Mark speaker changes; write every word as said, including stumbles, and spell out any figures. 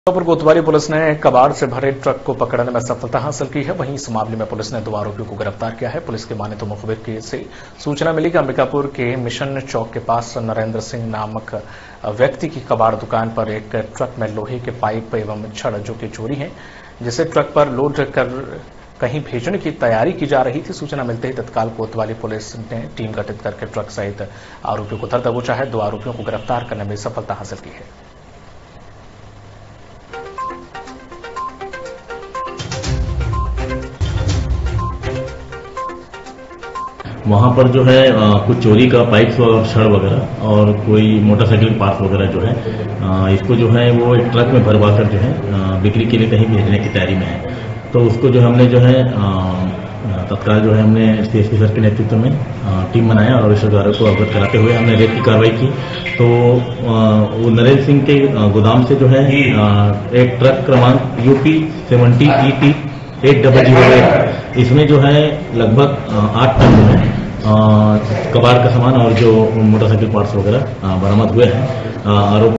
Speaker 1: पर कोतवाली पुलिस ने कबाड़ से भरे ट्रक को पकड़ने में सफलता हासिल की है। वहीं इस मामले में पुलिस ने दो आरोपियों को गिरफ्तार किया है। पुलिस के माने तो मुखबिर से सूचना मिली कि अंबिकापुर के मिशन चौक के पास नरेंद्र सिंह नामक व्यक्ति की कबाड़ दुकान पर एक ट्रक में लोहे के पाइप एवं छड़ जो कि चोरी है, जिसे ट्रक पर लोड कर कहीं भेजने की तैयारी की जा रही थी। सूचना मिलते ही तत्काल कोतवाली पुलिस ने टीम गठित करके ट्रक सहित आरोपियों को धर दबोचा है। दो आरोपियों को गिरफ्तार करने में सफलता हासिल की है।
Speaker 2: वहाँ पर जो है आ, कुछ चोरी का पाइप्स और छड़ वगैरह और कोई मोटरसाइकिल पार्ट वगैरह जो है आ, इसको जो है वो एक ट्रक में भरवा कर जो है आ, बिक्री के लिए कहीं भेजने की तैयारी में है। तो उसको जो हमने जो है तत्काल जो है हमने सीएसपी सर के नेतृत्व में आ, टीम बनाया और रिश्तेदारों को अवगत कराते हुए हमने रेड की कार्रवाई की। तो आ, वो नरेंद्र सिंह के गोदाम से जो है आ, एक ट्रक क्रमांक UP seventy E T eight double zero eight इसमें जो है लगभग आठ टन जो है कबाड़ का सामान और जो मोटरसाइकिल पार्ट्स वगैरह बरामद हुए हैं। आरोप